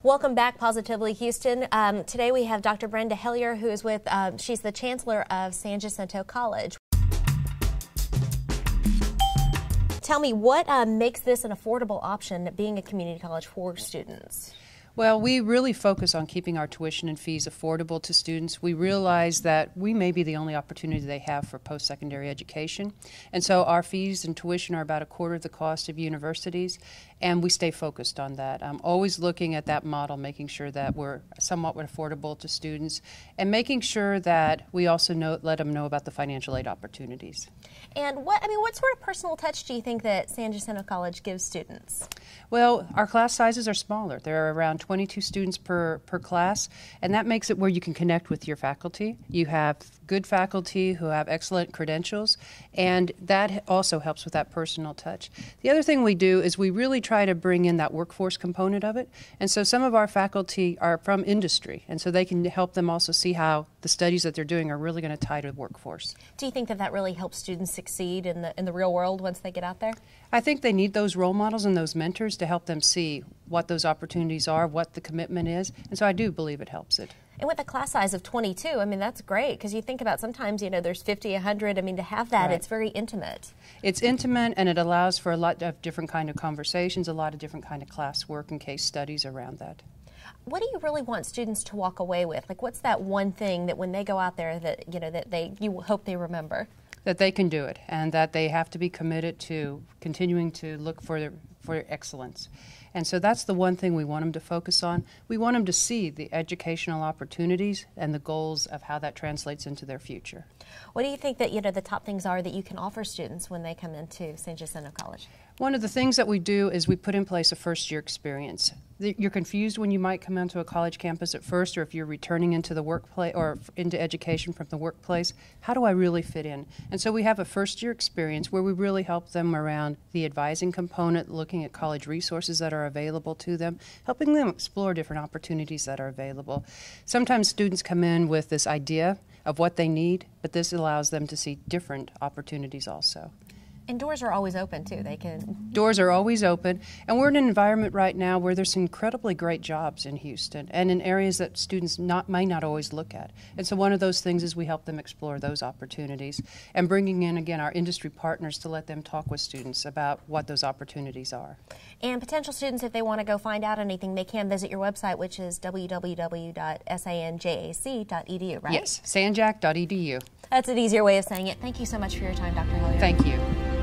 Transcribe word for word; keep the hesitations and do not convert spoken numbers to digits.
Welcome back, Positively Houston. Um, today we have Doctor Brenda Hellyer, who is with, uh, she's the Chancellor of San Jacinto College. Tell me, what uh, makes this an affordable option, being a community college for students? Well, we really focus on keeping our tuition and fees affordable to students. We realize that we may be the only opportunity they have for post-secondary education. And so our fees and tuition are about a quarter of the cost of universities, and we stay focused on that. I'm always looking at that model, making sure that we're somewhat affordable to students, and making sure that we also know, let them know about the financial aid opportunities. And what, I mean, what sort of personal touch do you think that San Jacinto College gives students? Well, our class sizes are smaller. There are around twenty-two students per, per class, and that makes it where you can connect with your faculty. You have good faculty who have excellent credentials, and that also helps with that personal touch. The other thing we do is we really try to bring in that workforce component of it, and so some of our faculty are from industry, and so they can help them also see how the studies that they're doing are really going to tie to the workforce. Do you think that that really helps students succeed in the, in the real world once they get out there? I think they need those role models and those mentors to help them see what those opportunities are, what the commitment is, and so I do believe it helps it. And with a class size of twenty-two, I mean, that's great, because you think about sometimes, you know, there's fifty, a hundred, I mean, to have that, right. It's very intimate. It's intimate, and it allows for a lot of different kind of conversations, a lot of different kind of class work and case studies around that. What do you really want students to walk away with? Like, what's that one thing that when they go out there that, you know, that they, you hope they remember? That they can do it, and that they have to be committed to continuing to look for their, for excellence. And so that's the one thing we want them to focus on. We want them to see the educational opportunities and the goals of how that translates into their future. What do you think that, you know, the top things are that you can offer students when they come into San Jacinto College? One of the things that we do is we put in place a first-year experience. You're confused when you might come onto a college campus at first, or if you're returning into the workplace or into education from the workplace. How do I really fit in? And so we have a first-year experience where we really help them around the advising component, looking at college resources that are available to them, helping them explore different opportunities that are available. Sometimes students come in with this idea of what they need, but this allows them to see different opportunities also. And doors are always open, too. They can. Doors are always open, and we're in an environment right now where there's incredibly great jobs in Houston and in areas that students not, might not always look at. And so one of those things is we help them explore those opportunities and bringing in, again, our industry partners to let them talk with students about what those opportunities are. And potential students, if they want to go find out anything, they can visit your website, which is w w w dot sanjac dot e d u, right? Yes, sanjac dot e d u. That's an easier way of saying it. Thank you so much for your time, Doctor Hellyer. Thank you.